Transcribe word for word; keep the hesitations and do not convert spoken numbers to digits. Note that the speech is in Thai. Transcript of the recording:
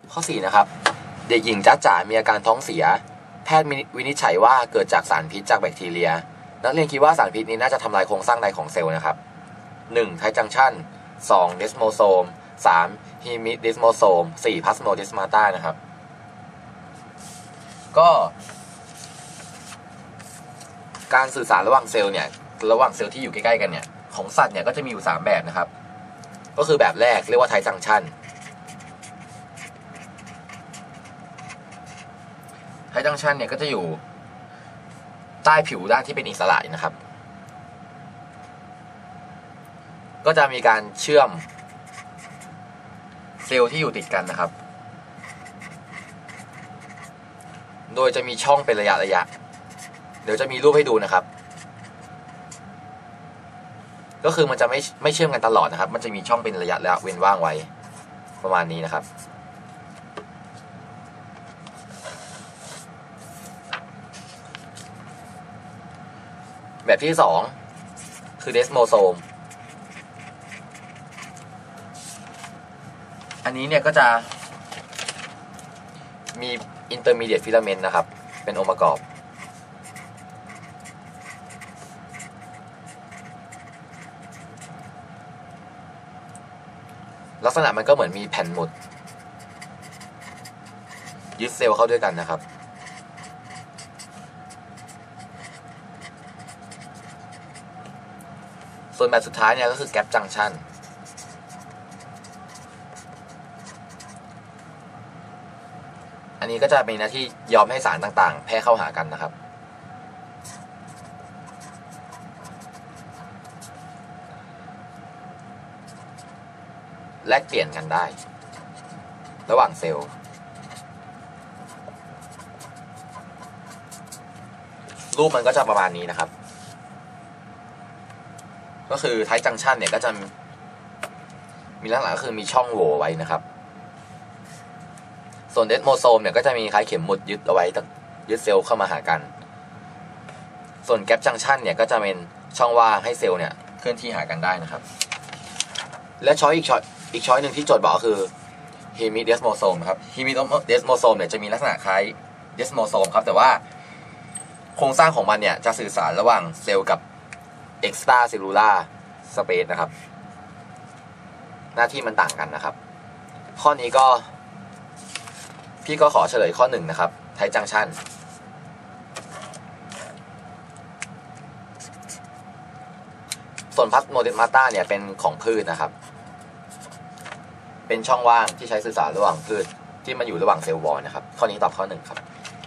ข้อสี่นะครับเด็กหญิงจ๊ะจ๋ามีอาการท้องเสียแพทย์วินิจฉัยว่าเกิดจากสารพิษจากแบคทีเรียนักเรียนคิดว่าสารพิษนี้น่าจะทำลายโครงสร้างในของเซลล์นะครับหนึ่งไทจังชันสองเดสโมโซมสามฮีมิเดสโมโซมสี่พลาสโมเดสมาตานะครับก็การสื่อสารระหว่างเซลล์เนี่ยระหว่างเซลล์ที่อยู่ใกล้ๆกันเนี่ยของสัตว์เนี่ยก็จะมีอยู่สามแบบนะครับก็คือแบบแรกเรียกว่าไทจังชันไทจังชันเนี่ยก็จะอยู่ใต้ผิวด้านที่เป็นอิสระนะครับก็จะมีการเชื่อมเซลล์ที่อยู่ติดกันนะครับโดยจะมีช่องเป็นระยะระยะเดี๋ยวจะมีรูปให้ดูนะครับก็คือมันจะไม่ไม่เชื่อมกันตลอดนะครับมันจะมีช่องเป็นระยะระยะเว้นว่างไว้ประมาณนี้นะครับแบบที่สองคือเดสโมโซมอันนี้เนี่ยก็จะมีอินเตอร์มีเดียตฟิลาเมนต์นะครับเป็นองค์ประกอบลักษณะมันก็เหมือนมีแผ่นหมุดยึดเซลล์เข้าด้วยกันนะครับส่วนแบบสุดท้ายเนี่ยก็คือแกปจังชันอันนี้ก็จะมีหน้าที่ยอมให้สารต่างๆแพร่เข้าหากันนะครับแลกเปลี่ยนกันได้ระหว่างเซลล์รูปมันก็จะประมาณนี้นะครับก็คือไทจังชันเนี่ยก็จะมีลักษณะก็คือมีช่องโหว่ไว้นะครับส่วนเดสโมโซมเนี่ยก็จะมีคล้ายเข็มหมุดยึดเอาไว้ยึดเซลล์เข้ามาหากันส่วนแกปจังชันเนี่ยก็จะเป็นช่องว่างให้เซลล์เนี่ยเคลื่อนที่หากันได้นะครับและช้อยอีกช้อยอีกช้อยหนึ่งที่โจทย์บอกก็คือฮีมิเดสโมโซมครับฮีมิเดสโมโซมเนี่ยจะมีลักษณะคล้ายเดสโมโซมครับแต่ว่าโครงสร้างของมันเนี่ยจะสื่อสารระหว่างเซลล์กับเอ็กซ์ตราเซลลูล่าสเปซนะครับหน้าที่มันต่างกันนะครับข้อนี้ก็พี่ก็ขอเฉลยข้อหนึ่งนะครับไทจังชันส่วนพลาสโมเดสมาตาเนี่ยเป็นของพืชนะครับเป็นช่องว่างที่ใช้สื่อสารระหว่างพืชที่มันอยู่ระหว่างเซลล์วอลนะครับข้อนี้ตอบข้อหนึ่งครับ